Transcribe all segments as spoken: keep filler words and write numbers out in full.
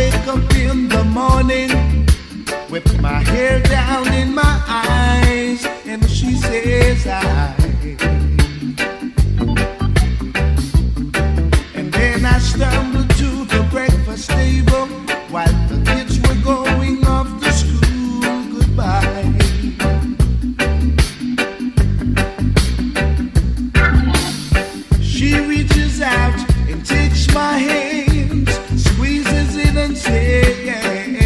wake up in the morning with my hair down in my eyes, and she says I. And then I stumble to the breakfast table while the kids were going off to school. Goodbye. She reaches out and takes my hands, squeezes it and says,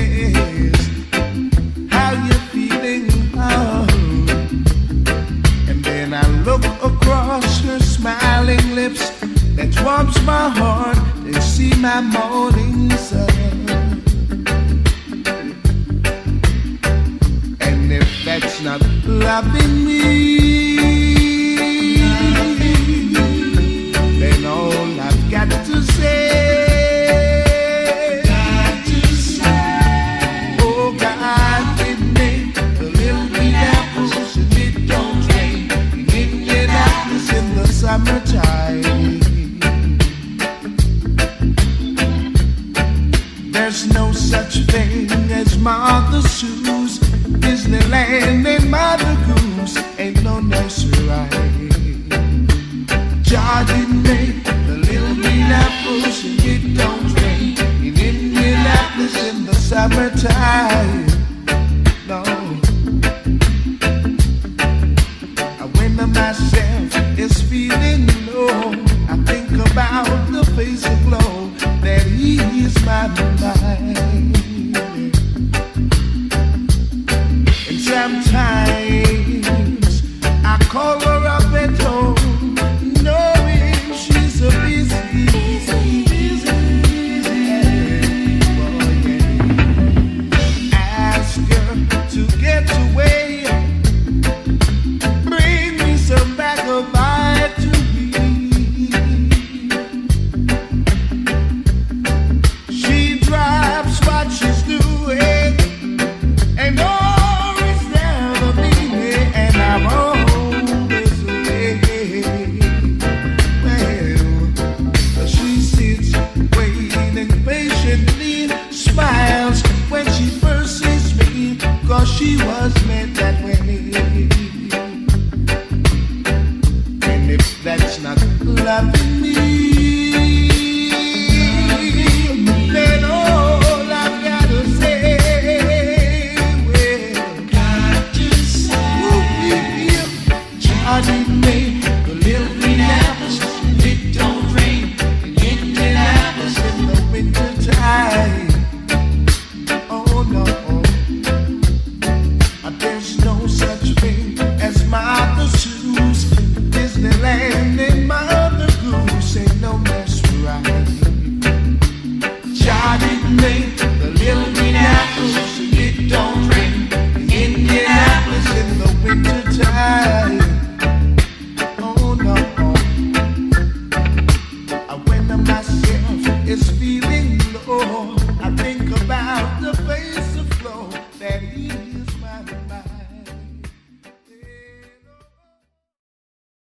how you feeling? Oh. And then I look across her smiling lips that warms my heart and see my morning sun. And if that's not loving me, then all I've got to say, got to say, oh God, give me a little bit apples and it don't rain in Indianapolis in the summertime. There's no such thing as Martha Sue's, Disneyland and Mother Goose ain't no nursery rhyme. Jardin made the little green apples and it don't rain in Indianapolis in the summertime. No, when myself is feeling low, I think about the face aglow that ease my mind. And sometimes I call her up at home, knowing she's a busy, busy, busy, busy boy, yeah. Ask her to get away, bring me some back of bite to eat. She drops what she's doing and always never me, and I'm always late. Well, she sits waiting patiently, smiles when she first sees me, 'cause she was meant that way. And if that's not loving me, then all I've got to say, well, got to say, Johnny made the little green apples, it don't rain in Indianapolis in the winter time. Oh no, there's no such thing as Martha Sue's, Disneyland and Mother Goose ain't no mess right. Johnny made